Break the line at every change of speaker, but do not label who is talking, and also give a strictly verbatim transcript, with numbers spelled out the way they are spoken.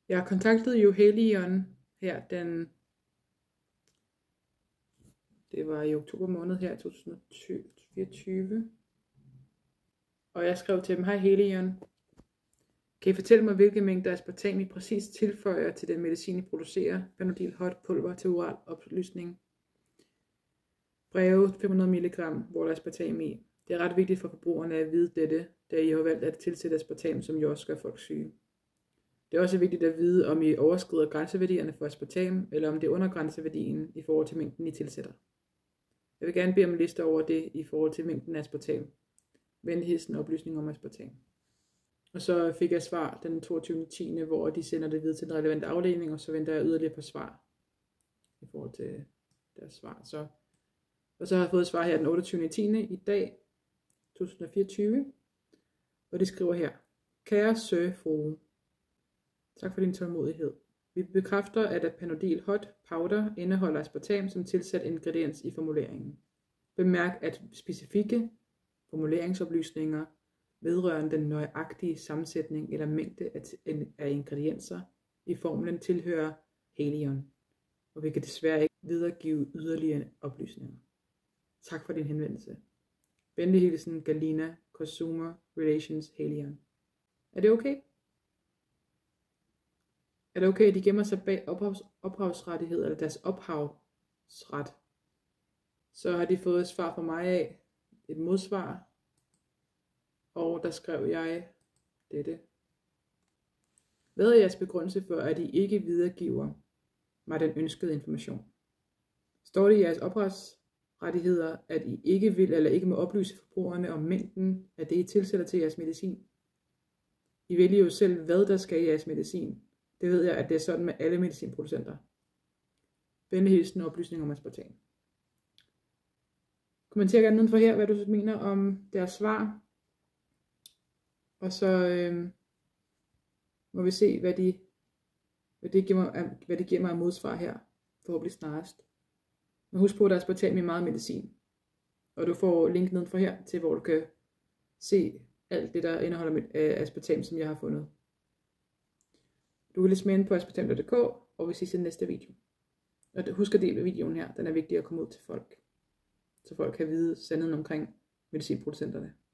Jeg kontaktede jo Haleon her den, det var i oktober måned her to tusind og fireogtyve, og jeg skrev til dem: hej Haleon, kan I fortælle mig, hvilke mængder aspartam I præcis tilføjer til den medicin, I producerer, Panodil Hot pulver til oral opløsning, breve fem hundrede milligram, hvor der er aspartam i. Det er ret vigtigt for forbrugerne at vide dette, da I har valgt at tilsætte aspartam, som jo også gør folk syge. Det er også vigtigt at vide, om I overskrider grænseværdierne for aspartam, eller om det er under grænseværdien i forhold til mængden, I tilsætter. Jeg vil gerne bede om en liste over det i forhold til mængden af aspartam. Venligheden oplysning om aspartam. Og så fik jeg svar den toogtyvende tiende hvor de sender det videre til den relevante afdeling, og så venter jeg yderligere på svar i forhold til deres svar. Så, og så har jeg fået svar her den otteogtyvende tiende i dag, to tusind og fireogtyve, og de skriver her: kære Sir Frue, tak for din tålmodighed. Vi bekræfter, at Panodil Hot Powder indeholder aspartam som tilsat ingrediens i formuleringen. Bemærk, at specifikke formuleringsoplysninger vedrørende den nøjagtige sammensætning eller mængde af ingredienser i formlen tilhører Haleon, og vi kan desværre ikke videregive yderligere oplysninger. Tak for din henvendelse. Venlig hilsen, Galina, Consumer Relations, Haleon. Er det okay? Er det okay, at de gemmer sig bag ophavs, ophavsrettighed, eller deres ophavsret? Så har de fået et svar fra mig af, et modsvar, og der skrev jeg dette: hvad er jeres begrundelse for, at I ikke videregiver mig den ønskede information? Står det i jeres ophavsrettigheder, at I ikke vil eller ikke må oplyse forbrugerne om mængden af det, I tilsætter til jeres medicin? I vælger jo selv, hvad der skal i jeres medicin. Det ved jeg, at det er sådan med alle medicinproducenter. Venlig hilsen og oplysning om aspartam. Kommenter gerne nedenfor her, hvad du mener om deres svar. Og så øh, må vi se, hvad de, hvad, de giver mig, hvad de giver mig af modsvar her, forhåbentlig snarest. Men husk på, at der er aspartam i meget medicin. Og du får link nedenfor her, til hvor du kan se alt det, der indeholder med aspartam, som jeg har fundet. Du kan læse mere på aspartam punktum d k, og vi ses i den næste video. Og husk at dele videoen her, den er vigtig at komme ud til folk, så folk kan vide sandheden omkring medicinproducenterne.